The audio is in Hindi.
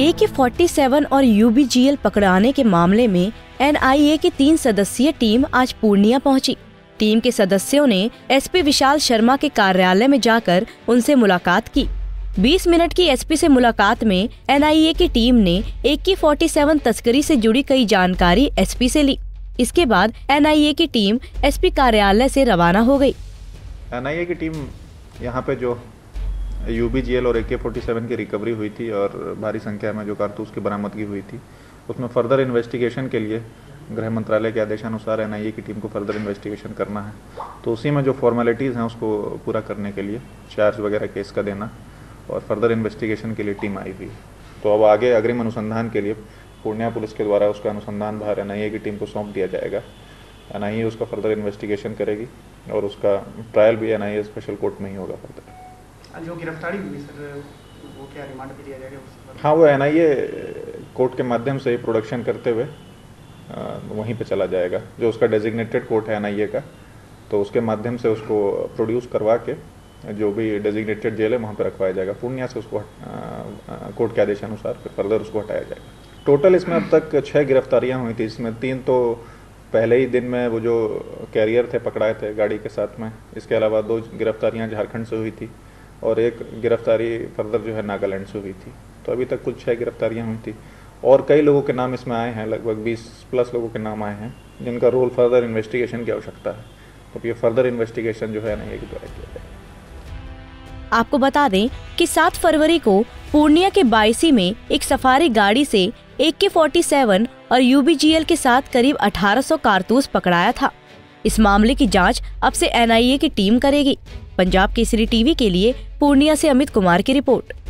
AK-47 और UBGL पकड़ाने के मामले में NIA की 3 सदस्यीय टीम आज पूर्णिया पहुंची। टीम के सदस्यों ने SP विशाल शर्मा के कार्यालय में जाकर उनसे मुलाकात की। 20 मिनट की SP से मुलाकात में NIA की टीम ने AK-47 तस्करी से जुड़ी कई जानकारी SP से ली। इसके बाद NIA की टीम SP कार्यालय से रवाना हो गई। NIA की टीम यहाँ पे जो UBGL और AK-47 की रिकवरी हुई थी और भारी संख्या में जो कारतूस की बरामदगी हुई थी, उसमें फर्दर इन्वेस्टिगेशन के लिए गृह मंत्रालय के आदेशानुसार NIA की टीम को फर्दर इन्वेस्टिगेशन करना है। तो उसी में जो फॉर्मेलिटीज़ हैं उसको पूरा करने के लिए चार्ज वगैरह केस का देना और फर्दर इन्वेस्टिगेशन के लिए टीम आई हुई। तो अब आगे अग्रिम अनुसंधान के लिए पूर्णिया पुलिस के द्वारा उसका अनुसंधान भार NIA की टीम को सौंप दिया जाएगा। NIA उसका फर्दर इन्वेस्टिगेशन करेगी और उसका ट्रायल भी NIA स्पेशल कोर्ट में ही होगा। फर्दर जो गिरफ्तारी हुई सर, वो क्या रिमांड पे दिया जाएगा? हाँ, वो NIA कोर्ट के माध्यम से ही प्रोडक्शन करते हुए वहीं पे चला जाएगा। जो उसका डेजिग्नेटेड कोर्ट है NIA का, तो उसके माध्यम से उसको प्रोड्यूस करवा के जो भी डेजिग्नेटेड जेल है वहाँ पे रखवाया जाएगा। पूर्णिया से उसको कोर्ट के आदेशानुसार फिर फर्दर उसको हटाया जाएगा। टोटल इसमें अब तक 6 गिरफ्तारियाँ हुई थी। इसमें 3 तो पहले ही दिन में वो जो कैरियर थे पकड़ाए थे गाड़ी के साथ में। इसके अलावा 2 गिरफ्तारियाँ झारखंड से हुई थी और 1 गिरफ्तारी फर्दर जो है नागालैंड से हुई थी। तो अभी तक कुल 6 गिरफ्तारियाँ हुई थी और कई लोगों के नाम इसमें आए हैं। लगभग 20+ लोगों के नाम आए हैं जिनका रोल फर्दर इन्वेस्टिगेशन की आवश्यकता है। तो ये फर्दर इन्वेस्टिगेशन जो है NIA के द्वारा किया जाएगा। आपको बता दें कि 7 फरवरी को पूर्णिया के बायसी में एक सफारी गाड़ी से AK-47 और UBGL के साथ करीब 1800 कारतूस पकड़ाया था। इस मामले की जांच अब से NIA की टीम करेगी। पंजाब केसरी टीवी के लिए पूर्णिया से अमित कुमार की रिपोर्ट।